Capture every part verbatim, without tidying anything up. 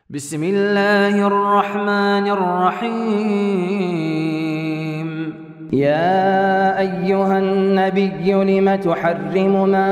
بسم الله الرحمن الرحيم. يا أيها النبي لم تحرم ما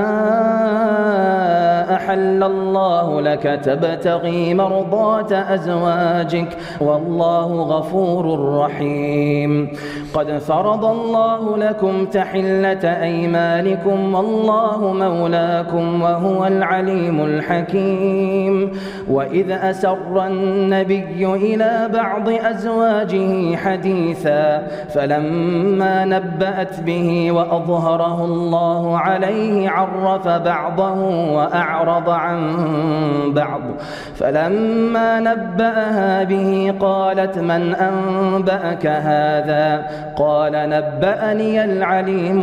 أحل الله لك تبتغي مرضات أزواجك والله غفور رحيم. قد فرض الله لكم تحلة أيمانكم والله مولاكم وهو العليم الحكيم. وإذ أسر النبي إلى بعض أزواجه حديثا فلما نبأت به وأظهره الله عليه عرف بعضه وأعرض عن بعض. فلما نبأها به قالت من أنبأك هذا؟ قال نبأني العليم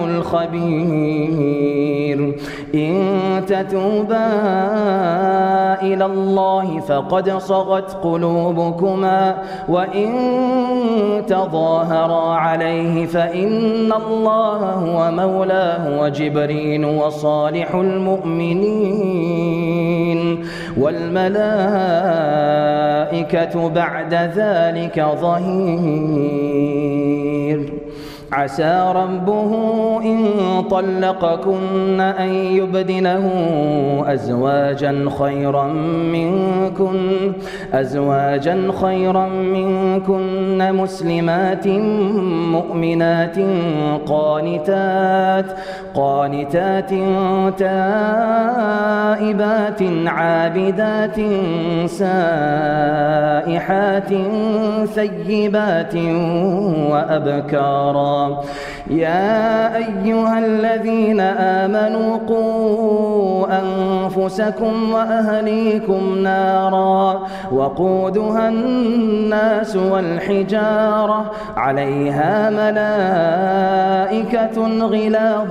الخبير. إن تتوبا إلى الله فقد صغت قلوبكما وإن تظاهرا عليه فإن الله هو مولاه وجبريل وصالح المؤمنين والملائكة بعد ذلك ظهير. عسى ربه إن طلقكن أن يبدله أزواجا خيرا منكن أزواجا خيرا منكن مسلمات مؤمنات قانتات قانتات تائبات عابدات سائحات ثيبات وأبكارا. يا أيها الذين آمنوا قوا أنفسكم وأهليكم نارا وقودها الناس والحجارة عليها ملائكة غلاظ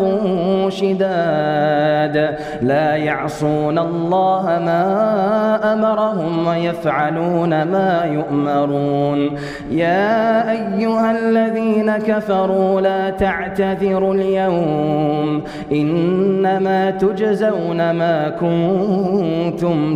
شداد لا يعصون الله ما أمرهم ويفعلون ما يؤمرون. يا أيها الذين كفروا لا تعتذروا اليوم إنما تجزون ما كنتم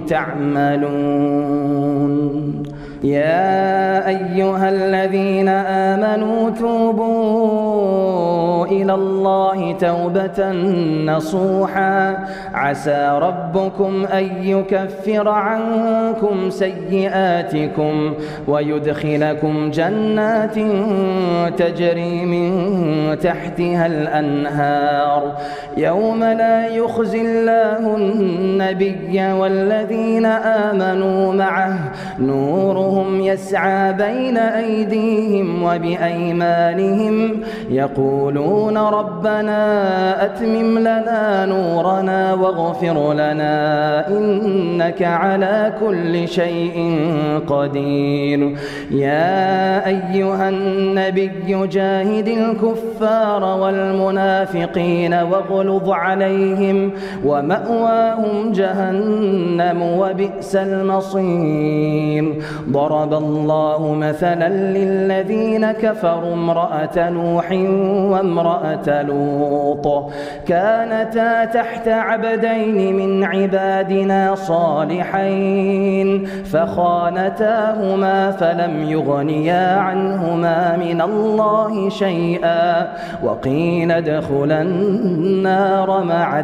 تعملون. يا أيها الذين آمنوا توبوا إلى الله توبة نصوحا عسى ربكم أن يكفر عنكم سيئاتكم ويدخلكم جنات تجري من تحتها الأنهار يوم لا يخزي الله النبي والذين آمنوا معه نورهم يسعى بين أيديهم وبأيمانهم يقولون ربنا أتمم لنا نورنا واغفر لنا إنك على كل شيء قدير. يا أيها النبي جاهد الكفار والمنافقين واغلظ عليهم ومأواهم جهنم وبئس المصير. ضرب الله مثلا للذين كفروا امرأة نوح وامرأة لوط كانتا تحت عبدين من عبادنا صالحين فخانتاهما فلم يغنيا عنهما من الله شيئا وقيل ادخلا النار مع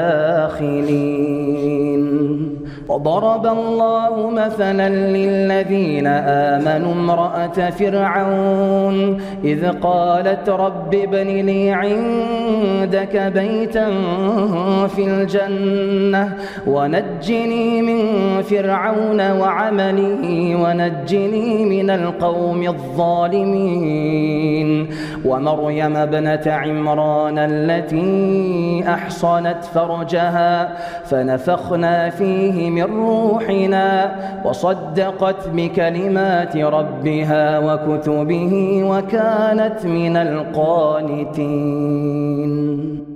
الداخلين. وضرب الله مثلا للذين آمنوا امرأة فرعون إذ قالت رب ابن لي عندك بيتا في الجنة ونجني من فرعون وعمله ونجني من القوم الظالمين. ومريم ابنة عمران التي أحصنت فرجها فنفخنا فيه من روحنا وصدقت بكلمات ربها وكتبه وكانت من القانتين.